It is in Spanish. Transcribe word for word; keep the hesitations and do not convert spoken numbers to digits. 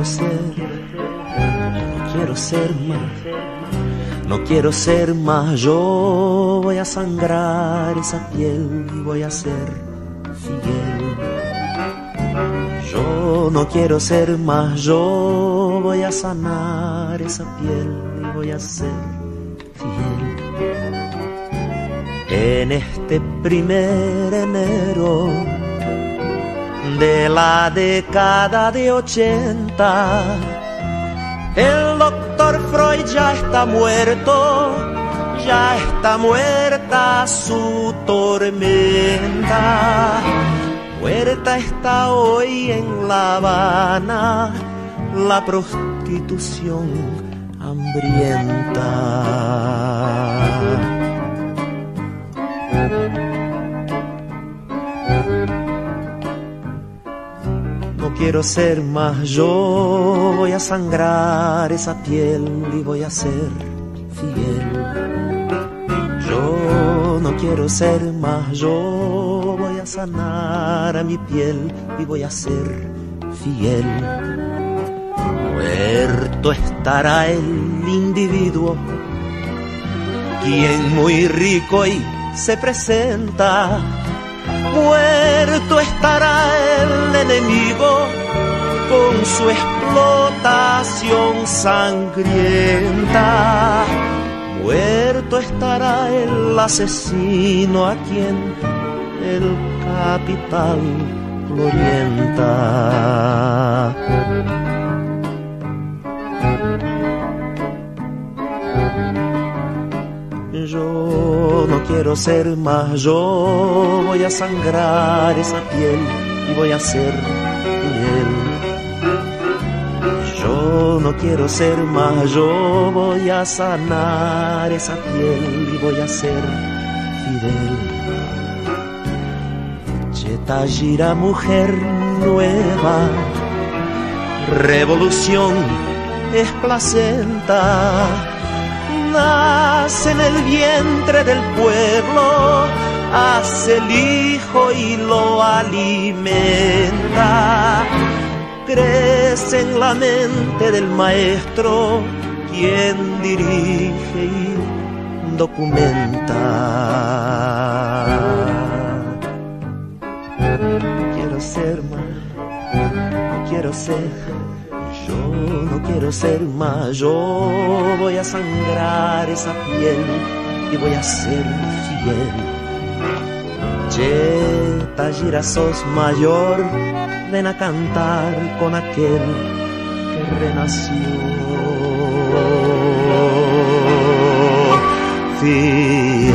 quiero ser, no quiero ser más, no quiero ser más. Yo voy a sangrar esa piel y voy a ser fiel. Yo no quiero ser más, yo voy a sanar esa piel y voy a ser fiel. En este primer enero de la década de ochenta, el doctor Freud ya está muerto, ya está muerta su tormenta. Muerta está hoy en La Habana la prostitución hambrienta. No quiero ser más, yo voy a sangrar esa piel y voy a ser fiel. Yo no quiero ser más, yo voy a sanar a mi piel y voy a ser fiel. Muerto estará el individuo, quien muy rico y se presenta. Muerto estará el enemigo con su explotación sangrienta. Muerto estará el asesino a quien el capital lo orienta. Yo no quiero ser más, yo voy a sangrar esa piel y voy a ser fiel. Yo no quiero ser más, yo voy a sanar esa piel y voy a ser fidel. Cheta gira, mujer nueva, revolución es placenta. Nace en el vientre del pueblo, hace el hijo y lo alimenta. Crece en la mente del maestro, quien dirige y documenta. Quiero ser más, no quiero ser. Yo no quiero ser más, yo voy a sangrar esa piel y voy a ser fiel. Cheta gira, sos mayor, ven a cantar con aquel que renació. Fiel.